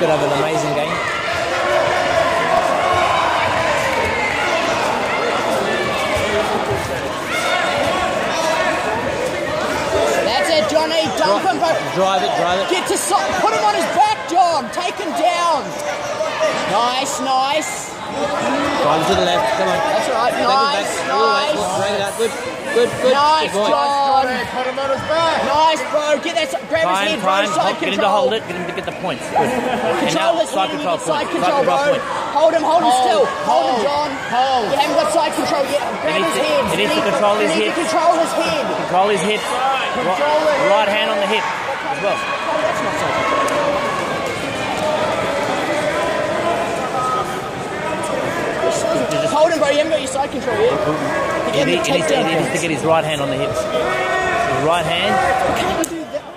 could have an amazing game. That's it, Johnny. Dump him, bro. Drive it. Get to put him on his back, John. Take him down. Nice. Drive to the left. Come on. That's right. Nice. Drag it out. Good. Nice, John. Put him on his back. Nice, bro. Get that. Grab his head, bro. Side Get him to control. hold it. Get him to get the points. Good. Control his head. Side control, bro. Point. Hold him still. Hold him, John. You haven't got side control yet. Grab his head. He needs to control his hip. Control his head. Control his hip. Right hand on the hip as well. That's not side control. Hold him, bro. You haven't got your side control yet. He needs to get his right hand on the hips. His right hand. Can't you do that?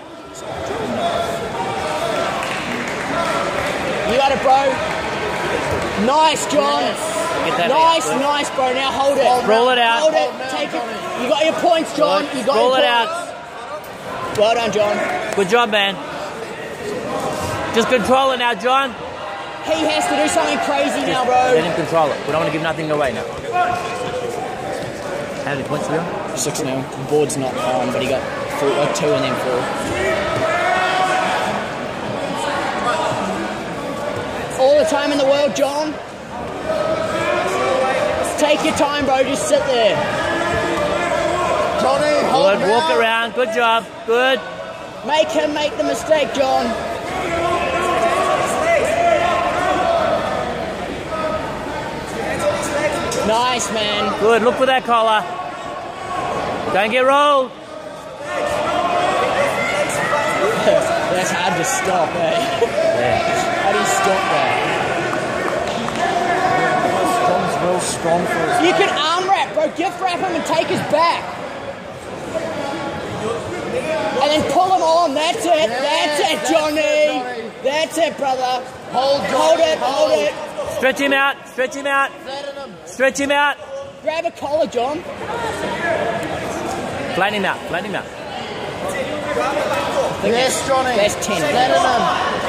You got it, bro. Nice, John. Nice, bro. Now hold it. Roll it out. Hold it. Take it. You got your points, John. You got Roll your it points. out. Well done, John. Good job, man. Just control it now, John. He has to do something crazy now, bro. Let him control it. We don't want to give nothing away now. How many points do we have? 6 now. The board's not on, but he got 2 and then 4. All the time in the world, John. Take your time, bro. Just sit there. Johnny, hold him Walk out. around. Good job. Good. Make him make the mistake, John. Nice, man. Good. Look for that collar. Don't get rolled. That's hard to stop, eh? Yeah. How do you stop that? John's real strong for his You can arm wrap, bro. Gift wrap him and take his back. And then pull him on. That's it. That's it, Johnny. That's it, brother. Hold it. Stretch him out. Stretch him out. Grab a collar, John. Flatten him out. Yes, Johnny. That's 10. Flatten him.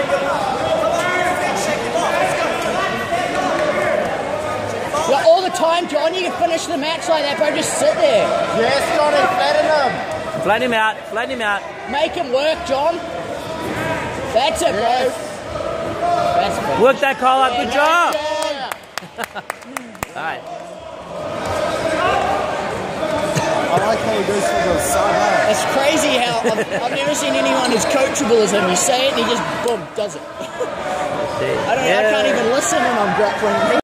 Yeah, all the time, John. You can finish the match like that, bro. Just sit there. Yes, Johnny. Flatten him. Flatten him out. Make him work, John. That's it, bro. Yes. That's it. Work that collar. Good job. John. All right. I like how he goes for the side. It's crazy how I've never seen anyone as coachable as him. You say it and he just, boom, does it. I can't even listen when I'm grappling.